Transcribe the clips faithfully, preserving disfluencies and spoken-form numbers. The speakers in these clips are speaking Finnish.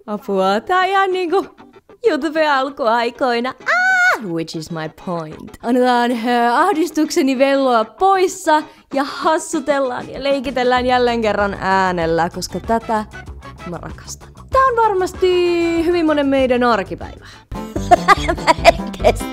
Apua, tää ihan niinku YouTube alkuaikoina. Ah, which is my point. Annetaan äh, ahdistukseni velloa poissa ja hassutellaan ja leikitellään jälleen kerran äänellä, koska tätä mä rakastan. Tää on varmasti hyvin monen meidän arkipäivä. Mä en kestä.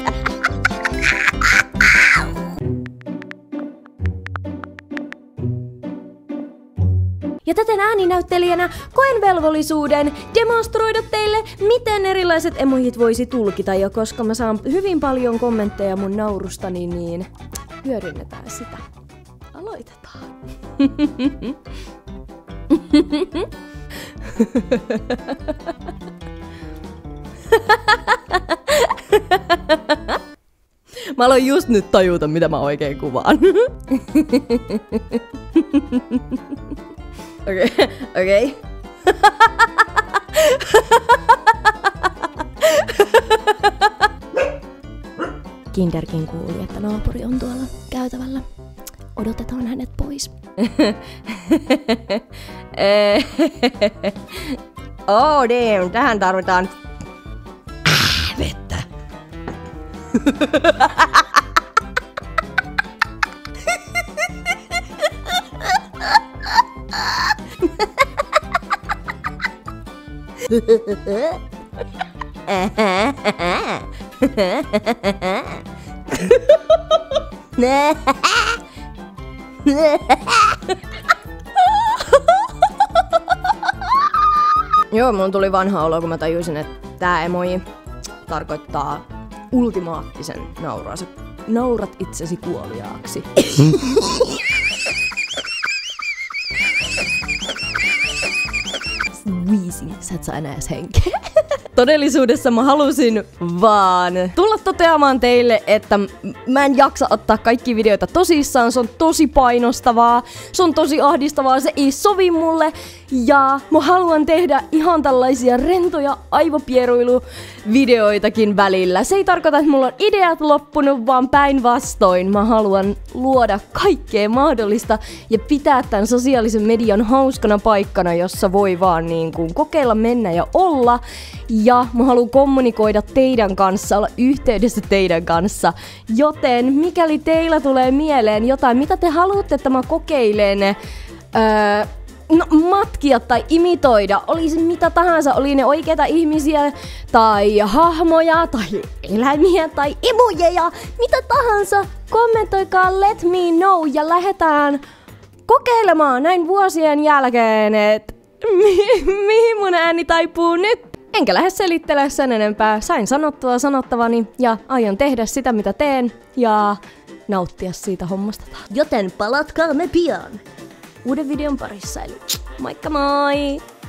Ja täten ääninäyttelijänä koen velvollisuuden demonstroida teille, miten erilaiset emojit voisi tulkita. Ja koska mä saan hyvin paljon kommentteja mun naurustani, niin hyödynnetään sitä. Aloitetaan. Mä aloin just nyt tajuta, mitä mä oikein kuvaan. Okei, okei. Kinderkin kuuli, että naapuri on tuolla käytävällä. Odotetaan hänet pois. Oh damn, tähän tarvitaan vettä. Joo, mun tuli vanha olo, kun mä tajusin, että tää emoji tarkoittaa ultimaattisen nauraa. Sä naurat itsesi kuoliaaksi. Wheezing, sä et saa enää edes henkeä. Todellisuudessa mä halusin vaan tulla toteamaan teille, että mä en jaksa ottaa kaikki videoita tosissaan. Se on tosi painostavaa, se on tosi ahdistavaa, se ei sovi mulle. Ja mä haluan tehdä ihan tällaisia rentoja aivopieruiluvideoitakin välillä. Se ei tarkoita, että mulla on ideat loppunut, vaan päinvastoin mä haluan luoda kaikkea mahdollista ja pitää tämän sosiaalisen median hauskana paikkana, jossa voi vaan niin kuin kokeilla, mennä ja olla. Ja mä haluan kommunikoida teidän kanssa, olla yhteydessä teidän kanssa. Joten mikäli teillä tulee mieleen jotain, mitä te haluatte, että mä kokeilen öö, no, matkia tai imitoida, oli se mitä tahansa, oli ne oikeita ihmisiä tai hahmoja tai eläimiä tai emojeja, mitä tahansa, kommentoikaa, let me know ja lähdetään kokeilemaan näin vuosien jälkeen, että mi- mihin mun ääni taipuu nyt. Enkä lähde selittelemään sen enempää. Sain sanottua sanottavani ja aion tehdä sitä mitä teen ja nauttia siitä hommasta. Joten palatkaamme pian uuden videon parissa. Eli moikka moi!